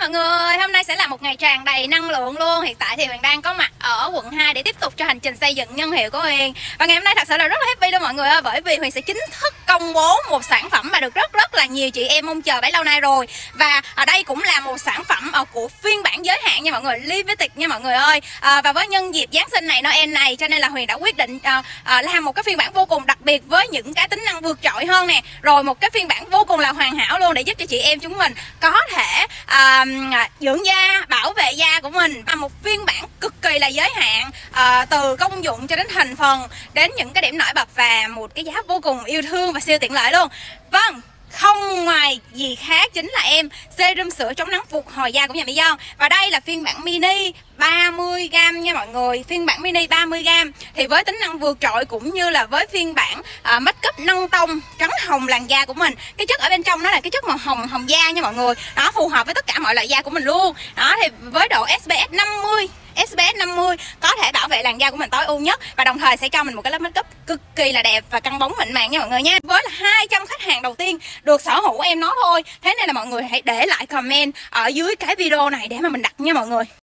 mọi người, hôm nay sẽ là một ngày tràn đầy năng lượng luôn. Hiện tại thì Huyền đang có mặt ở quận 2 để tiếp tục cho hành trình xây dựng nhân hiệu của Huyền. Và ngày hôm nay thật sự là rất là happy luôn mọi người ơi, bởi vì Huyền sẽ chính thức công bố một sản phẩm mà được rất là nhiều chị em mong chờ bấy lâu nay rồi. Và ở đây cũng là một sản phẩm của phiên bản giới hạn nha mọi người, limited nha mọi người ơi. Và với nhân dịp Giáng sinh này, Noel này, cho nên là Huyền đã quyết định làm một cái phiên bản vô cùng đặc biệt với những cái tính năng vượt trội hơn nè. Rồi một cái phiên bản vô cùng là hoàn hảo luôn để giúp cho chị em chúng mình có thể dưỡng da, bảo vệ da của mình. Một phiên bản cực kỳ là giới hạn, từ công dụng cho đến thành phần, đến những cái điểm nổi bật và một cái giá vô cùng yêu thương và siêu tiện lợi luôn. Vâng, không ngoài gì khác chính là serum sữa chống nắng phục hồi da của nhà Mỹ Dân. Và đây là phiên bản mini 30g nha mọi người. Phiên bản mini 30g thì với tính năng vượt trội cũng như là với phiên bản make up nâng tông trắng hồng làn da của mình. Cái chất ở bên trong nó là cái chất màu hồng da nha mọi người. Nó phù hợp với tất cả mọi loại da của mình luôn. Đó thì với độ SPF 50 có thể bảo vệ làn da của mình tối ưu nhất, và đồng thời sẽ cho mình một cái lớp make up cực kỳ là đẹp và căng bóng mịn màng nha mọi người nha. Với là 200 khách hàng đầu tiên được sở hữu nó thôi. Thế nên là mọi người hãy để lại comment ở dưới cái video này để mà mình đặt nha mọi người.